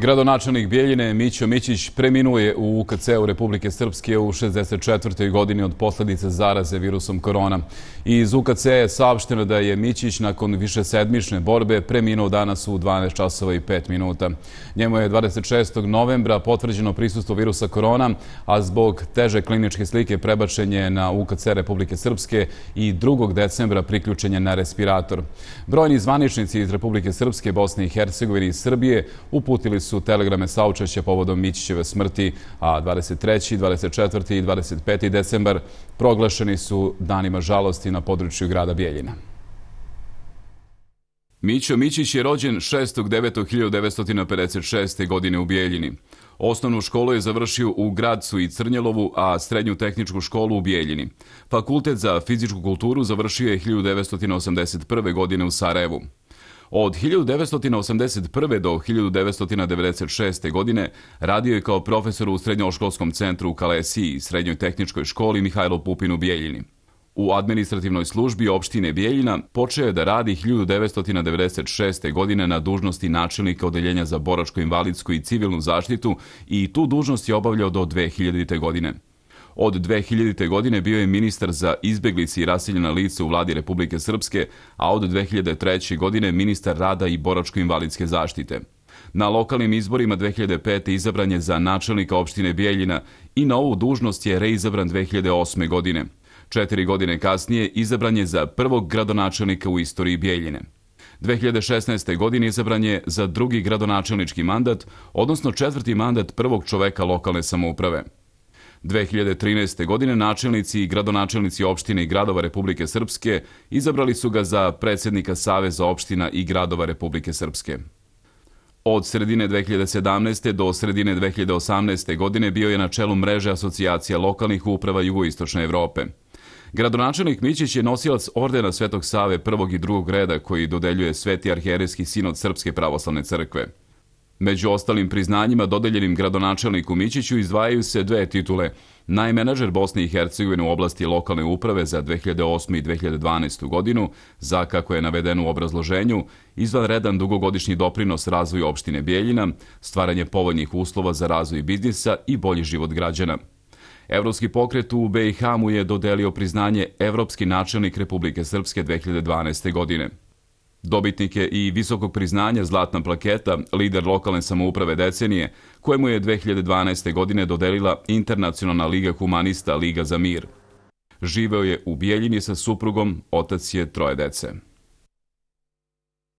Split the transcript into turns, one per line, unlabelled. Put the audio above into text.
Gradonačelnik Bijeljine Mićo Mićić preminuo je u UKC-u Republike Srpske u 64. godini od posljedice zaraze virusom korona. Iz UKC je saopšteno da je Mićić nakon višesedmične borbe preminuo danas u 12 časova i 5 minuta. Njemu je 26. novembra potvrđeno prisustvo virusa korona, a zbog teže kliničke slike prebačen je na UKC Republike Srpske i 2. decembra priključen je na respirator. Brojni zvaničnici iz Republike Srpske, Bosne i Hercegovine i Srbije uputili su telegrame saučešća povodom Mićićeve smrti, a 23., 24. i 25. decembar proglašeni su danima žalosti na području grada Bijeljina. Mićo Mićić je rođen 6.9.1956. godine u Bijeljini. Osnovnu školu je završio u Gradcu i Crnjelovu, a srednju tehničku školu u Bijeljini. Fakultet za fizičku kulturu završio je 1981. godine u Sarajevu. Od 1981. do 1996. godine radio je kao profesor u Srednjoškolskom centru u Kalesiji i Srednjoj tehničkoj školi Mihajlo Pupin u Bijeljini. U administrativnoj službi opštine Bijeljina počeo je da radi 1996. godine na dužnosti načelnika Odeljenja za boračko-invalidsku i civilnu zaštitu i tu dužnost je obavljao do 2000. godine. Od 2000. godine bio je ministar za izbeglice i raseljena lica u vladi Republike Srpske, a od 2003. godine ministar rada i boračko-invalidske zaštite. Na lokalnim izborima 2005. izabran je za načelnika opštine Bijeljina i na ovu dužnost je reizabran 2008. godine. 4 godine kasnije izabran je za prvog gradonačelnika u istoriji Bijeljine. 2016. godine izabran je za drugi gradonačelnički mandat, odnosno 4. mandat prvog čoveka lokalne samouprave. 2013. godine načelnici i gradonačelnici opštine i gradova Republike Srpske izabrali su ga za predsjednika Saveza opština i gradova Republike Srpske. Od sredine 2017. do sredine 2018. godine bio je na čelu mreže asocijacija lokalnih uprava jugoistočne Evrope. Gradonačelnik Mićić je nosilac ordena Svetog Save prvog i drugog reda koji dodeljuje Sveti arhijerejski sinod Srpske pravoslavne crkve. Među ostalim priznanjima dodeljenim gradonačelniku Mićiću izdvajaju se 2 titule: najmenadžer Bosne i Hercegovine u oblasti lokalne uprave za 2008. i 2012. godinu, za, kako je navedeno u obrazloženju, izvanredan dugogodišnji doprinos razvoju opštine Bijeljina, stvaranje povoljnih uslova za razvoj biznisa i bolji život građana. Evropski pokret u BiH mu je dodelio priznanje Evropski načelnik Republike Srpske 2012. godine. Dobitnik je i visokog priznanja Zlatna plaketa, lider lokalne samouprave decenije, kojemu je 2012. godine dodelila Internacionalna liga humanista Liga za mir. Živeo je u Bijeljini sa suprugom, otac je 3 dece.